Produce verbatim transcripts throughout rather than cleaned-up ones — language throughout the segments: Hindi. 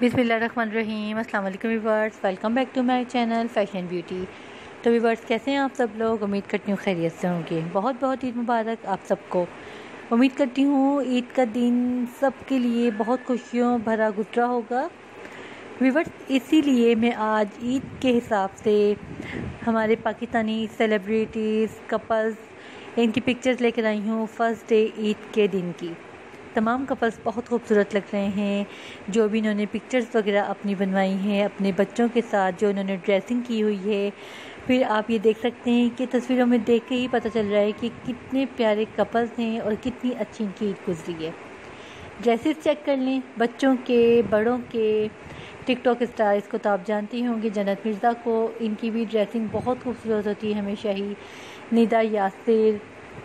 बिस्मिल्लाहिर्रहमानिर्रहीम। अस्सलाम वालेकुम viewers, welcome back to my channel fashion beauty. तो व्यूअर्स, कैसे हैं आप सब लोग? उम्मीद करती हूँ खैरियत से होंगे। बहुत बहुत ईद मुबारक आप सबको। उम्मीद करती हूँ ईद का दिन सबके लिए बहुत खुशियों भरा गुजरा होगा। व्यूअर्स, इसीलिए मैं आज ईद के हिसाब से हमारे पाकिस्तानी सेलिब्रिटीज़ कपल्स इनकी पिक्चर्स लेकर आई हूँ फर्स्ट डे ईद के दिन की। तमाम कपल्स बहुत खूबसूरत लग रहे हैं। जो भी इन्होंने पिक्चर्स वगैरह अपनी बनवाई हैं अपने बच्चों के साथ, जो इन्होंने ड्रेसिंग की हुई है, फिर आप ये देख सकते हैं कि तस्वीरों में देख के ही पता चल रहा है कि कितने प्यारे कपल्स हैं और कितनी अच्छी इनकी ईद गुजरी है। ड्रेसेस चेक कर लें, बच्चों के, बड़ों के। टिकटॉक स्टार, इसको तो आप जानती होंगी, जन्नत मिर्ज़ा को। इनकी भी ड्रेसिंग बहुत खूबसूरत होती है हमेशा ही। निदा यासिर,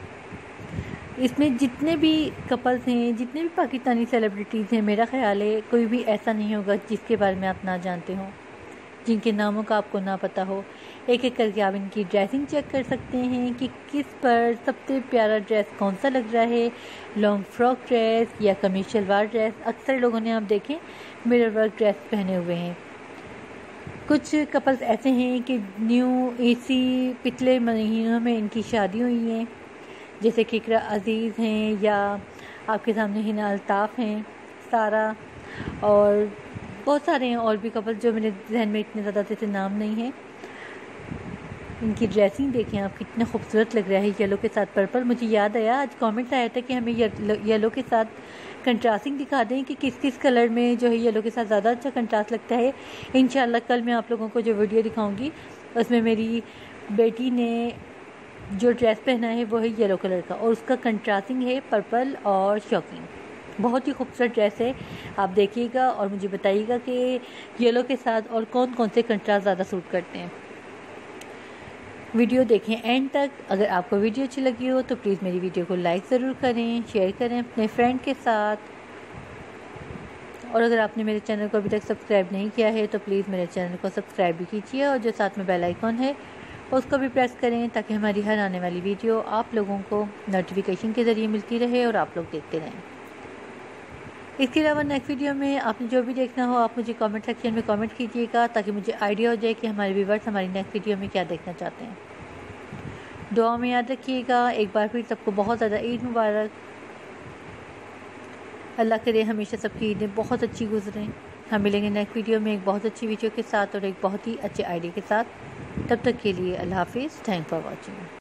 इसमें जितने भी कपल्स हैं, जितने भी पाकिस्तानी सेलिब्रिटीज़ हैं, मेरा ख़्याल है कोई भी ऐसा नहीं होगा जिसके बारे में आप ना जानते हो, जिनके नामों का आपको ना पता हो। एक एक करके आप इनकी ड्रेसिंग चेक कर सकते हैं कि किस पर सबसे प्यारा ड्रेस कौन सा लग रहा है, लॉन्ग फ्रॉक ड्रेस या कमीज शलवार ड्रेस। अक्सर लोगों ने आप देखें मिरर वर्क ड्रेस पहने हुए हैं। कुछ कपल्स ऐसे हैं कि न्यू इसी पिछले महीनों में इनकी शादी हुई है, जैसे कि इकरा अजीज़ हैं या आपके सामने हिना अल्ताफ़ हैं, सारा, और बहुत सारे हैं और भी कपल जो मेरे जहन में इतने ज़्यादा से नाम नहीं है। इनकी ड्रेसिंग देखें आप, कितना खूबसूरत लग रहा है येलो के साथ पर्पल। मुझे याद आया, आज कमेंट्स आया था कि हमें येलो के साथ कंट्रास्टिंग दिखा दें कि किस किस कलर में जो है येलो के साथ ज़्यादा अच्छा कंट्रास्ट लगता है। इंशाल्लाह कल मैं आप लोगों को जो वीडियो दिखाऊँगी उसमें मेरी बेटी ने जो ड्रेस पहना है वो है येलो कलर का और उसका कंट्रास्टिंग है पर्पल और शॉकिंग। बहुत ही खूबसूरत ड्रेस है, आप देखिएगा और मुझे बताइएगा कि येलो के साथ और कौन कौन से कंट्रास्ट ज़्यादा सूट करते हैं। वीडियो देखें एंड तक। अगर आपको वीडियो अच्छी लगी हो तो प्लीज़ मेरी वीडियो को लाइक ज़रूर करें, शेयर करें अपने फ्रेंड के साथ। और अगर आपने मेरे चैनल को अभी तक सब्सक्राइब नहीं किया है तो प्लीज़ मेरे चैनल को सब्सक्राइब भी कीजिए और जो साथ में बेल आइकॉन है उसको भी प्रेस करें ताकि हमारी हर आने वाली वीडियो आप लोगों को नोटिफिकेशन के ज़रिए मिलती रहे और आप लोग देखते रहें। इसके अलावा नेक्स्ट वीडियो में आपने जो भी देखना हो आप मुझे कमेंट सेक्शन में कमेंट कीजिएगा ताकि मुझे आइडिया हो जाए कि हमारे व्यूअर्स हमारी नेक्स्ट वीडियो में क्या देखना चाहते हैं। दुआ में याद रखिएगा। एक बार फिर सबको बहुत ज़्यादा ईद मुबारक। अल्लाह करे हमेशा सबकी ईदें बहुत अच्छी गुजरें। हम मिलेंगे नेक्स्ट वीडियो में एक बहुत अच्छी वीडियो के साथ और एक बहुत ही अच्छे आइडिया के साथ। तब तक के लिए अल्लाह हाफिज़। Thank for watching.